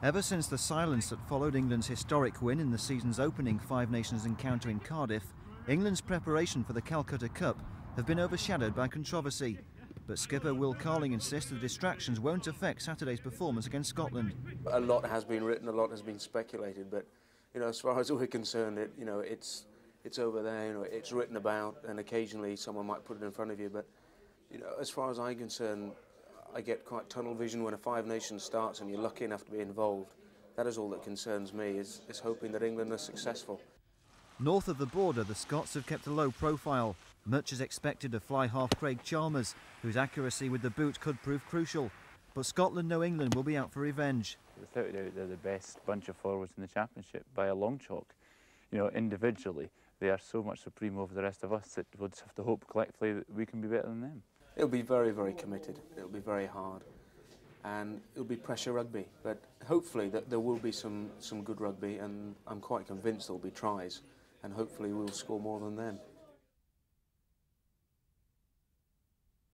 Ever since the silence that followed England's historic win in the season's opening Five Nations encounter in Cardiff, England's preparation for the Calcutta Cup have been overshadowed by controversy. But skipper Will Carling insists the distractions won't affect Saturday's performance against Scotland. A lot has been written, a lot has been speculated, but as far as we're concerned, it's over there. It's written about, and occasionally someone might put it in front of you. But as far as I'm concerned, I get quite tunnel vision when a Five Nations starts, and you're lucky enough to be involved. That is all that concerns me, is hoping that England are successful. North of the border, the Scots have kept a low profile. Much is expected of fly half Craig Chalmers, whose accuracy with the boot could prove crucial. But Scotland know England will be out for revenge. Without doubt, they're the best bunch of forwards in the Championship by a long chalk. Individually, they are so much supreme over the rest of us that we'll just have to hope collectively that we can be better than them. It'll be very, very committed. It'll be very hard. And it'll be pressure rugby. But hopefully that there will be some good rugby, and I'm quite convinced there'll be tries. And hopefully we'll score more than them.